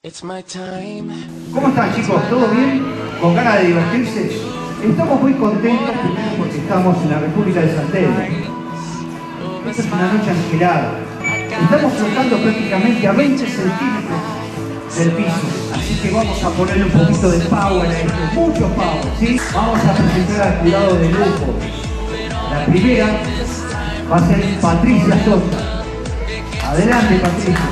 It's my time. ¿Cómo están, chicos? ¿Todo bien? ¿Con ganas de divertirse? Estamos muy contentos primero porque estamos en la República de San Telmo. Esta es una noche angelada. Estamos flotando prácticamente a 20 centímetros del piso. Así que vamos a ponerle un poquito de power a esto. Mucho power, ¿sí? Vamos a presentar al jurado de lujo. La primera va a ser Patricia Sosa. Adelante, Patricia.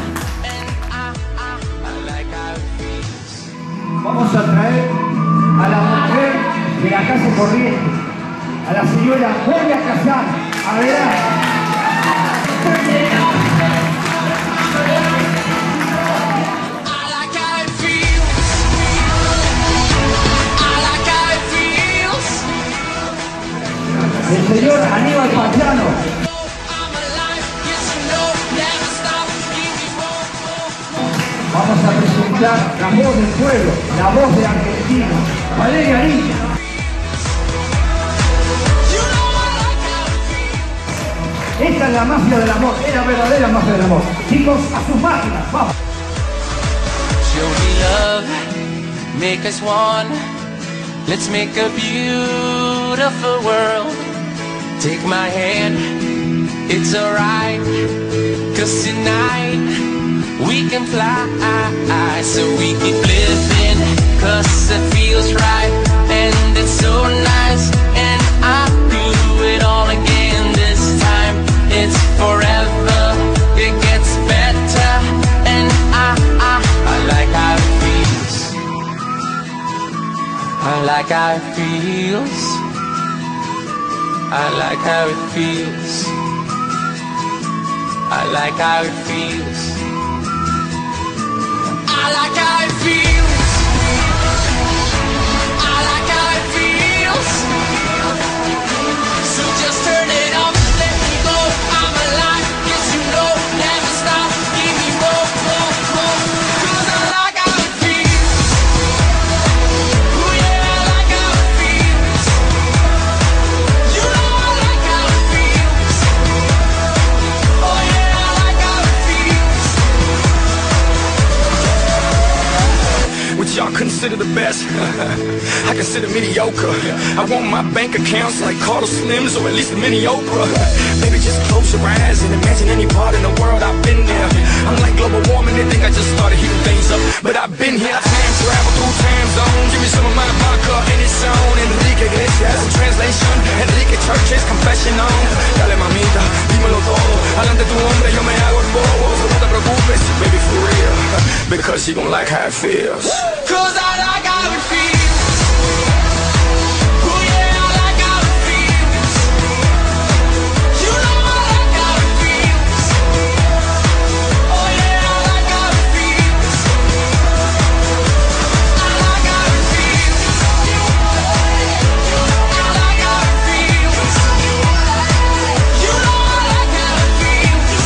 Vamos a traer a la mujer de la casa Corrientes, a la señora Moria Casán. Adelante. El señor Aníbal Pachano. Vamos a presentar la voz del pueblo, la voz de Argentina, Valeria Ariza. Esta es la mafia del amor, es la verdadera mafia del amor. Chicos, a sus máquinas, vamos. Show me love, make us one. Let's make a beautiful world. Take my hand, it's alright. 'Cause tonight we can fly, so we keep living, 'cause it feels right, and it's so nice, and I'll do it all again this time. It's forever, it gets better, and I like how it feels. I like how it feels. I like how it feels. I like how it feels. I like how it feels. I like how it feels. So just turn it up, let me go. I'm alive, yes you know, never stop, give me more. 'Cause I like how it feels. Oh yeah, I like how it feels. You know I like how it feels. Oh yeah, I like how it feels. Which y'all consider the best. I consider mediocre. I want my bank accounts like Carlos Slims, or at least a mini Oprah. Baby, just close your eyes and imagine any part in the world I've been there. I'm like global warming, they think I just started heating things up, but I've been here. I time travel through time zones. Give me some of my vodka and it's on. Enrique Iglesias, translation. Enrique Church's confession on. Dale mamita, dímelo todo. Adelante tu hombre, yo me hago el bobo. So no te preocupes, baby, for real. Because she gon' like how it feels. 'Cause I like how it feels. Oh yeah, I like how it feels. You know I like how it feels. Oh yeah, I like how it feels. I like how it feels. I like how it feels. You know I like how it feels.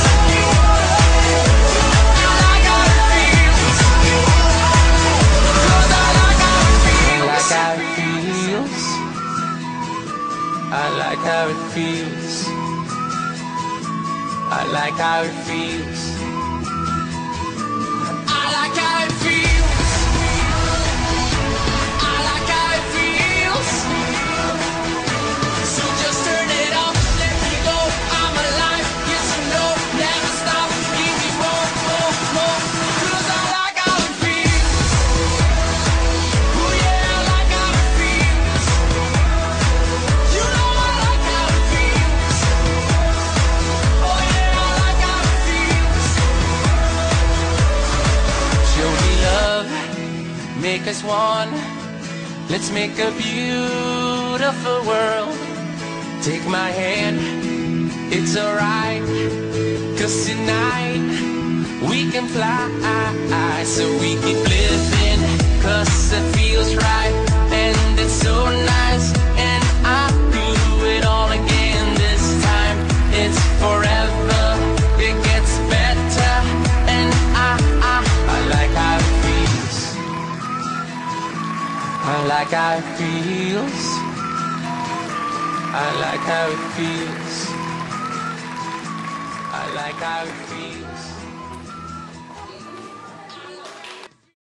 I like how it feels. 'Cause I like how it feels. I like how it feels. I like how it feels. I like how it feels. I like how it feels. So just turn it up, let me go. I'm alive, yes you know, never stop, give me more. 'Cause I like how it feels. Oh yeah, I like how it feels. You know I like how it feels. Oh yeah, I like how it feels. Show me love, make us one. Let's make a beautiful world. Take my hand, it's alright. 'Cause tonight we can fly, so we keep living, 'cause it feels right, and it's so nice, and I'll do it all again this time. It's forever, it gets better, and I like how it feels. I like how it feels. I like how it feels. I like how it feels.